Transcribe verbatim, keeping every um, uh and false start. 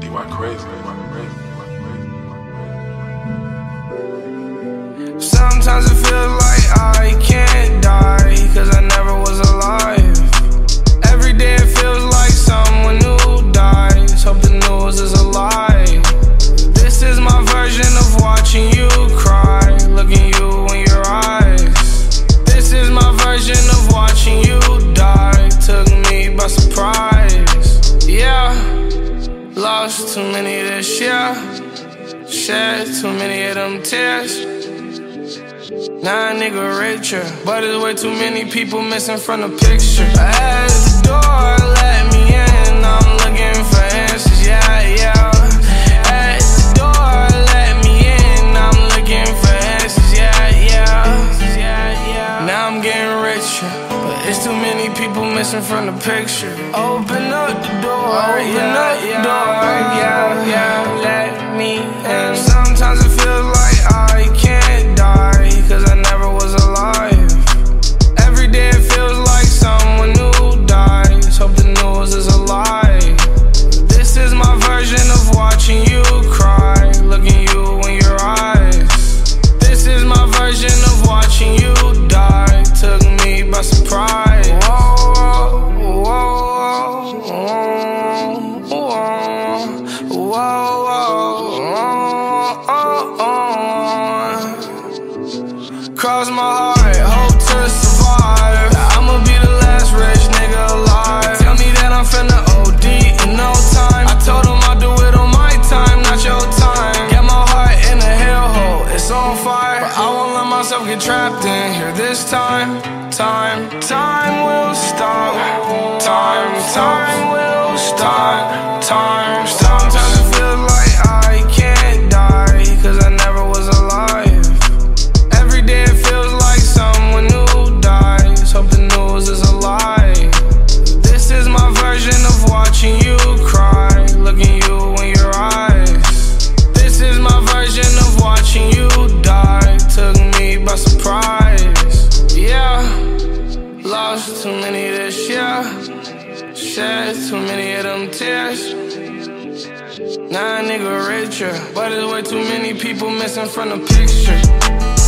You are crazy, you are crazy, you are crazy. Sometimes it feels like I can't die, cause I never was alive. Every day it feels like someone new dies. Hope the news is a lie. This is my version of watching you cry, looking you in your eyes. This is my version of watching you die. Took me by surprise. Yeah, lost too many this year, shed too many of them tears. Now a nigga richer, but there's way too many people missing from the picture. At the door, let me in, I'm looking for answers, yeah, yeah. At the door, let me in, I'm looking for answers, yeah, yeah. Now I'm getting richer, but it's too many people missing from the picture. Open up the door, open yeah, up the yeah, door, yeah, yeah, let me in. Sometimes it feels like I can't die, cause I never was alive. Every day it feels like someone new dies. Hope the news is a lie. This is my version of watching you cry, looking you in your eyes. This is my version of watching you die. Took me by surprise. Whoa, whoa, whoa, whoa, whoa, whoa. Cross my heart, hope to survive. I'ma be the last rich nigga alive. Tell me that I'm finna O D in no time. I told him I'll do it on my time, not your time. Get my heart in a hellhole, it's on fire, but I won't let myself get trapped in here this time. Time, time will stop. Time, time will stop. Time, sometimes it feels like I can't die, cause I never was alive. Every day it feels like someone new dies. Hope the news is a lie. This is my version of watching you cry, looking you in your eyes. This is my version of watching you die. Took me by surprise. Yeah, lost too many this year, shed too many of them tears. Now a nigga richer, but there's way too many people missing from the picture.